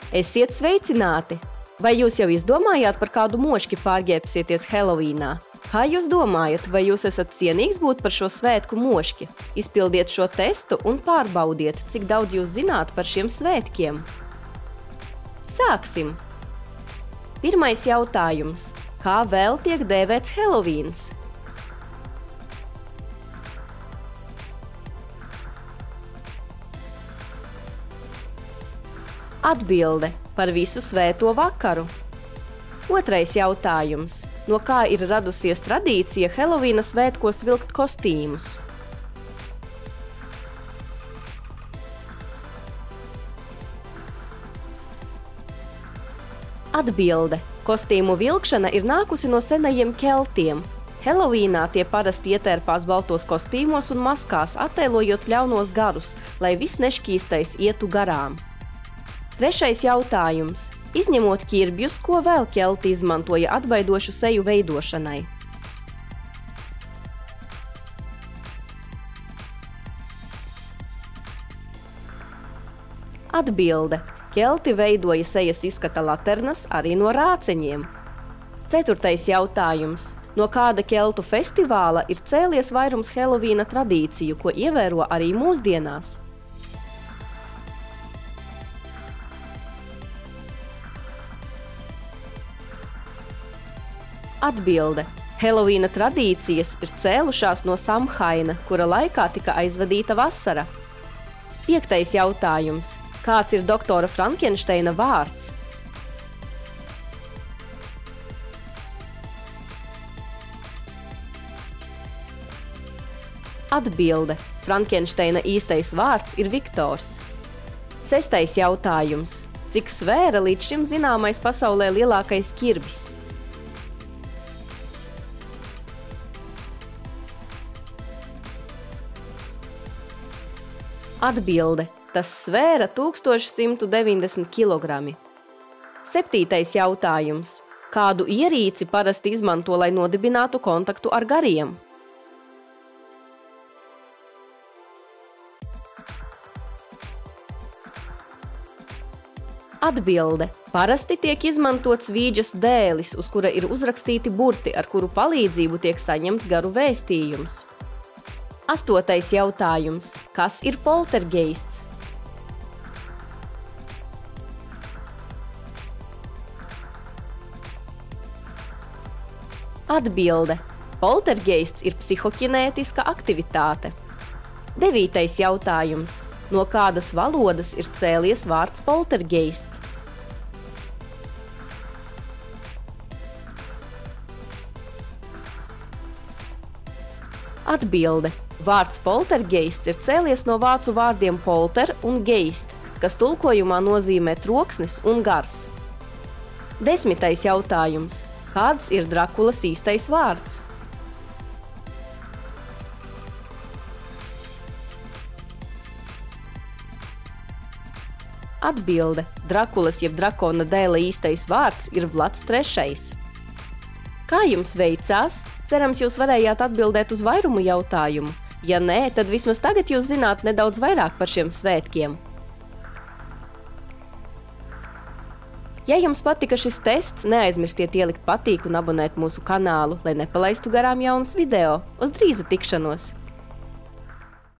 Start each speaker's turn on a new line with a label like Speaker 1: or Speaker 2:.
Speaker 1: Esiet sveicināti! Vai jūs jau izdomājāt, par kādu moški pārģērbsieties Helovīnā? Kā jūs domājat, vai jūs esat cienīgs būt par šo svētku moški? Izpildiet šo testu un pārbaudiet, cik daudz jūs zināt par šiem svētkiem. Sāksim! Pirmais jautājums. Kā vēl tiek dēvēts Helovīns? Atbilde – par visu svēto vakaru. Otrais jautājums. No kā ir radusies tradīcija Helovīna svētkos vilkt kostīmus? Atbilde. Kostīmu vilkšana ir nākusi no senajiem keltiem. Helovīnā tie parasti ietērpās baltos kostīmos un maskās, attēlojot ļaunos garus, lai viss nešķīstais ietu garām. Trešais jautājums. Izņemot ķirbjus, ko vēl kelti izmantoja atbaidošu seju veidošanai? Atbilde. Kelti veidoja sejas izskata laternas arī no rāceņiem. Ceturtais jautājums. No kāda keltu festivāla ir cēlies vairums Helovīna tradīciju, ko ievēro arī mūsdienās? Atbilde. Helovīna tradīcijas ir cēlušās no Samhaina, kura laikā tika aizvadīta vasara. Piektais jautājums. Kāds ir doktora Frankensteina vārds? Atbilde. Frankensteina īstais vārds ir Viktors. Sestais jautājums. Cik svēra līdz šim zināmais pasaulē lielākais ķirbis? Atbilde. Tas svēra 1190 kg. Septītais jautājums. Kādu ierīci parasti izmanto, lai nodibinātu kontaktu ar gariem? Atbilde. Parasti tiek izmantots vīģes dēlis, uz kura ir uzrakstīti burti, ar kuru palīdzību tiek saņemts garu vēstījums. Astotais jautājums. Kas ir poltergeists? Atbilde. Poltergeists ir psihokinētiska aktivitāte. Devītais jautājums. No kādas valodas ir cēlies vārds poltergeists? Atbilde. Vārds poltergeists ir cēlies no vācu vārdiem polter un geist, kas tulkojumā nozīmē troksnis un gars. Desmitais jautājums. Kāds ir Drakulas īstais vārds? Atbilde. Drakulas jeb drakona dēla īstais vārds ir Vlads III. Kā jums veicās? Cerams, jūs varējāt atbildēt uz vairumu jautājumu. Ja nē, tad vismaz tagad jūs zināt nedaudz vairāk par šiem svētkiem. Ja jums patika šis tests, neaizmirstiet ielikt patīk un abonēt mūsu kanālu, lai nepalaistu garām jaunus video. Uz drīzu tikšanos!